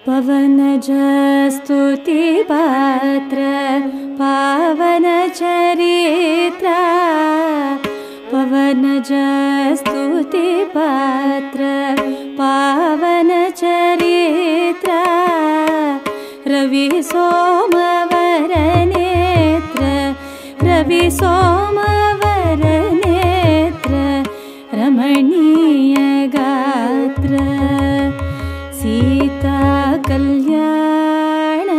पवनज स्तुतिपात्र पावन चरित्र पवनज स्तुतिपात्र पावन चरित्र रवि सोमवर नेत्र रवि सोमवर नेत्र रमणीय गात्र सीता कल्याण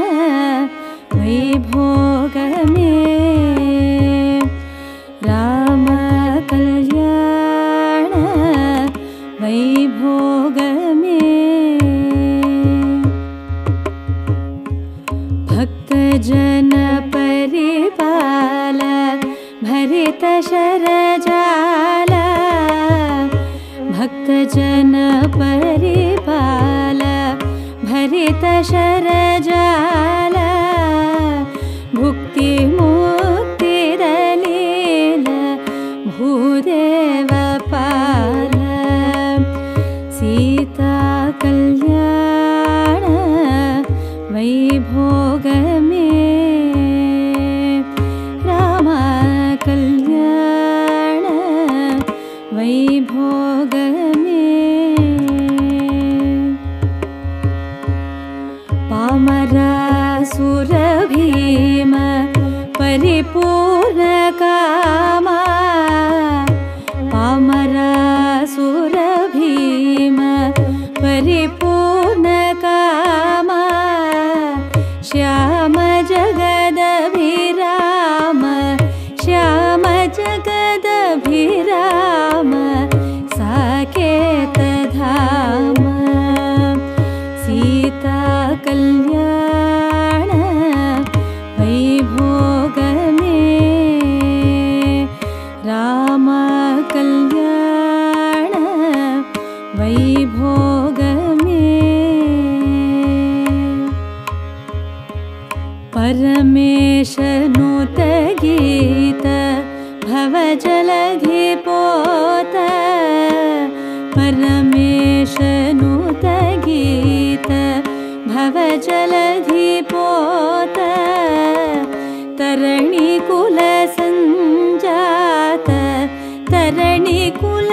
वैभोग में राम कल्याण वैभोग में भक्त जन परिपाल भरित शरजाल भक्त जन परिपाल भरित शरजाल भुक्ति मुक्ति दलील भूदेव पाल सीता कल्याण वैभोग में राम कल्याण वैभोग में पामरासुर भीम परिपूर्ण कामा पामरासुर भीम परिपूर्ण कामा श्याम जगदभिराम श्याम जगदभिराम साकेत धाम सीता कल्याण वैभोग में राम कल्याण वैभोग में परमेश नुत गीत भवजलधि पोत परमेश नुत गीत भवजलधि पोत तरणि कुल संजात तरणि कुल